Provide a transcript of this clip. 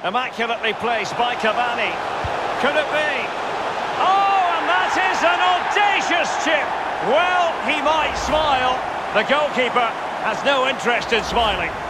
Immaculately placed by Cavani. Could it be? Oh, and that is an audacious chip. Well, he might smile. The goalkeeper has no interest in smiling.